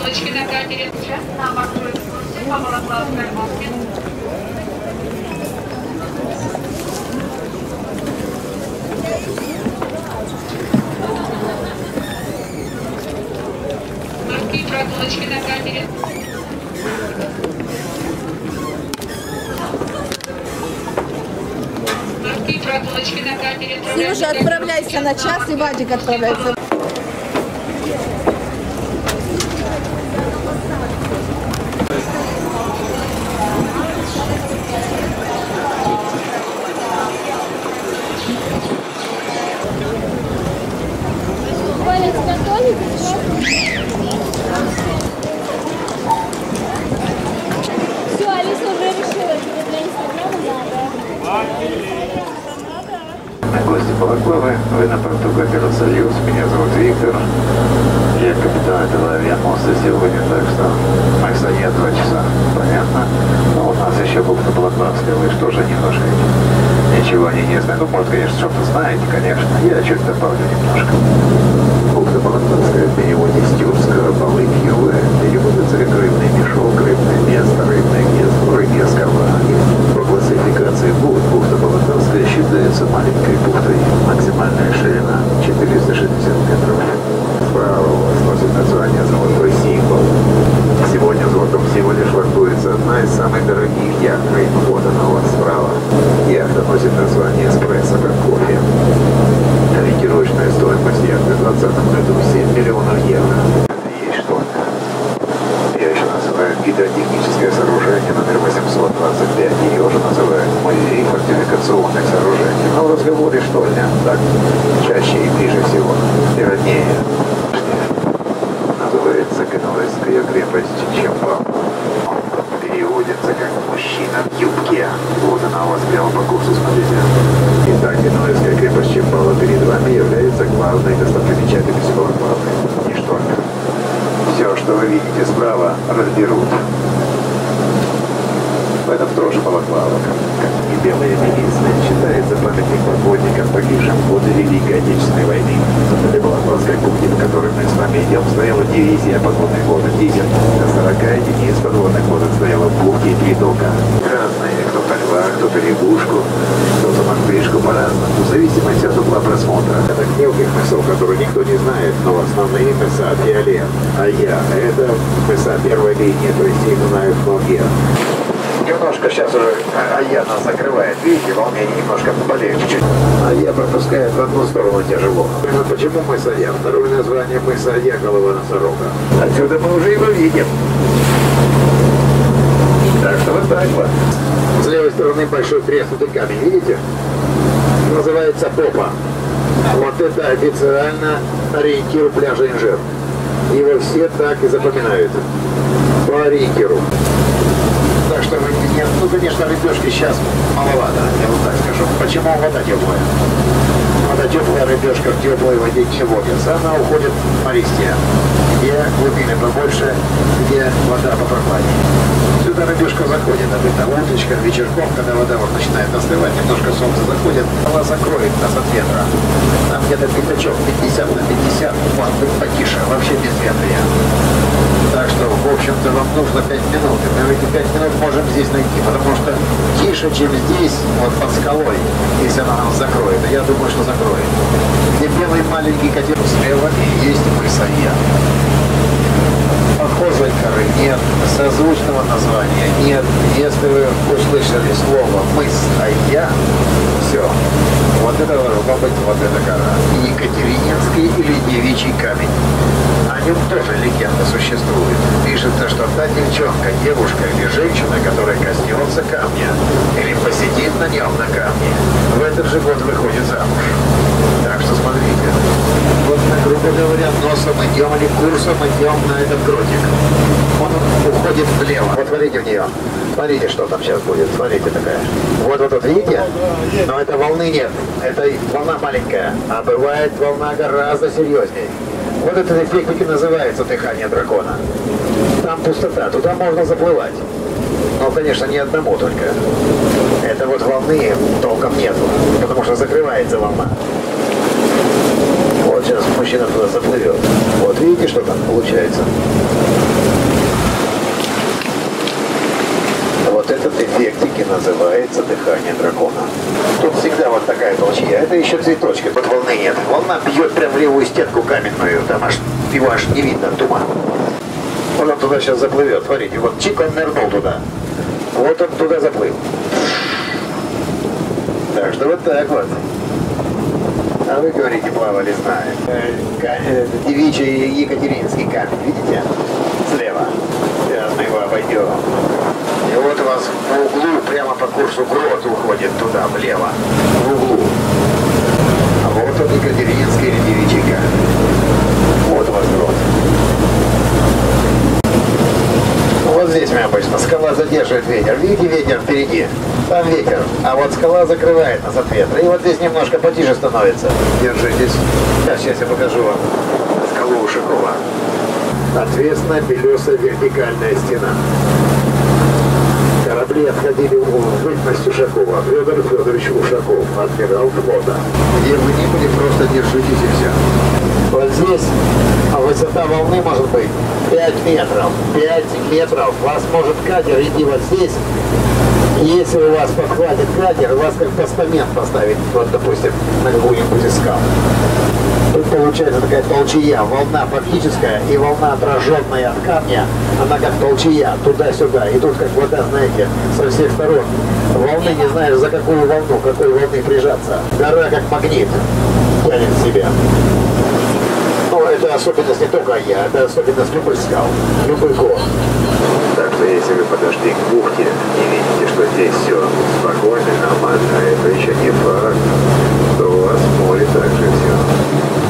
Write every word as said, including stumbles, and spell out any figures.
прогулочки на катере. Сейчас на морской экскурсии по Балаклавской бухте. Морские прогулочки на катере. Морские прогулочки на катере. Сережа, отправляйся на час, и Вадик отправляется. Все, Алиса уже решила, что для Инстаграма надо. Гости Балаклавы, вы на порту Катера Союз, меня зовут Виктор, я капитан этого авиамоста сегодня, так что мы стоят два часа, понятно? Но у нас еще бухта Балаклавская, вы что же немножко ничего не не знаете, ну может конечно что-то знаете, конечно, я чуть добавлю немножко. Бухта Балаклавская в переводе с тюркского «балык ювы» переводится как рыбный мешок, рыбное место, рыбное гнездо, рыбья скала. По классификации бухт бухта Балаклавская считается маленькой бухтой. Максимальная ширина четыреста шестьдесят метров. Справа у вас носит название «Золотой символ». Сегодня в золотом символе швартуется одна из самых дорогих яхт. Вот она у вас справа. Яхта носит название «Эспрессо как кофе». Ориентировочная стоимость яхты в двадцатом году семь миллионов евро. Это есть что-то. Ее еще называют гидротехническое сооружение номер восемьсот двадцать пять. Ее уже называют музей фортификационных сооружений. Но в разговоре штольня так чаще и ближе всего. И роднее. Называется Генуэзская крепость Чемпал. Переводится как «мужчина в юбке». Вот она у вас прямо по курсу, смотрите. Итак, Генуэзская крепость Чемпала перед вами является главной достопримечательностью Балаклавы. И что? Все, что вы видите справа, разберут. В этом тоже Балаклава, как, как и белая милиция, считается памятник подводникам, погибшим в годы Великой Отечественной войны. В этой Балаклавской бухте, в которой мы с вами идем, стояла дивизия подводных лодок «Дизель». До сорока единиц подводных лодок стояла в бухте и притока. Разные, кто-то льва, кто-то лягушку, кто-то мартышку по-разному, в зависимости от угла просмотра. Это мелких мысов, которые никто не знает, но основные мыса Фиолет, а я, это мыса первой линии, то есть их знают многие. Немножко сейчас уже Ая нас закрывает. Видите, волнение немножко болеет чуть-чуть. Ая пропускает в одну сторону тяжело. Почему мыс Ая? Второе название мыса Ая — голова носорога. Отсюда мы уже его видим. Так что вот так вот. С левой стороны большой треснутый камень, видите? Называется Попа. Вот это официально ориентир пляжа Инжир. Его все так и запоминают. По ориентиру. Так что вы нет, ну конечно рыбешки сейчас маловато, я вот так скажу. Почему вода теплая? Вода теплая, рыбешка в теплой воде не водится. Она уходит в мористе, где глубины побольше, где вода попрохладнее. Сюда рыбешка заходит, обычно уточка, вечерком, когда вода вот начинает остывать, немножко солнце заходит, она закроет нас от ветра. Там где-то пятачок пятьдесят на пятьдесят, может быть потише, вообще без ветрия. Так что, в общем-то, вам нужно пять минут. И мы эти пять минут можем здесь найти, потому что тише, чем здесь, вот под скалой, если она нас закроет. Я думаю, что закроет. Где белый маленький котел слева и есть мыс Ая. Похожей горы нет, созвучного названия нет. Если вы услышали слово мыс Ая, все. Вот это должно быть вот эта гора. Екатерининский или Девичий камень. О нем тоже легенда существует. Пишется, что та девчонка, девушка или женщина, которая коснется камня или посидит на нем на камне, в этот же год выходит замуж. Так что смотрите. Вот мы, грубо говоря, носом идем или курсом идем на этот гротик. Он уходит влево. Вот смотрите в нее. Смотрите, что там сейчас будет. Смотрите такая. Вот вот, вот видите? Но это волны нет. Это волна маленькая. А бывает волна гораздо серьезней. Вот этот эффект и называется дыхание дракона. Там пустота, туда можно заплывать. Но, конечно, не одному только. Это вот волны толком нету, потому что закрывается волна. Вот сейчас мужчина туда заплывет. Вот видите, что там получается? Арктики называется дыхание дракона. Тут всегда вот такая толчья. Это еще цветочка, тут волны нет. Волна бьет прям в левую стенку каменную. Там аж его аж не видно, туман. Вот он туда сейчас заплывет. Смотрите, вот чик, он нырнул туда. Вот он туда заплыл. Так что вот так вот. А вы говорите, плавали, знаем. Девичий Екатеринский камень, видите? Слева. Сейчас мы его обойдем. И вот у вас по углу, прямо по курсу грот уходит туда, влево. В углу. А вот он Екатеринский или Девичий камень. Вот у вас грот. Вот здесь мы обычно. Скала задерживает ветер. Видите, ветер впереди? Там ветер. А вот скала закрывает нас от ветра. И вот здесь немножко потише становится. Держитесь. Сейчас, сейчас я покажу вам скалу Ушакова. Ответственная белесая вертикальная стена. Корабли отходили в бытность Ушакова. Федор Федорович Ушаков, адмирал флота. Где бы ни были, просто держитесь и все. Вот здесь высота волны может быть пять метров. пять метров. Вас может катер идти вот здесь. Если у вас подхватит катер, у вас как постамент поставить, вот, допустим, на какую-нибудь из скал. Тут получается такая толчья, волна фактическая и волна, отраженная от камня, она как толчья, туда-сюда. И тут как вода, знаете, со всех сторон. Волны не знаешь, за какую волну, какой волны прижаться. Гора как магнит тянет себя. Но это особенность не только я, это особенность любых скал, любых гор. Так что если вы подошли к бухте и видите, что здесь все спокойно и нормально, это еще не факт, что у вас в море также все.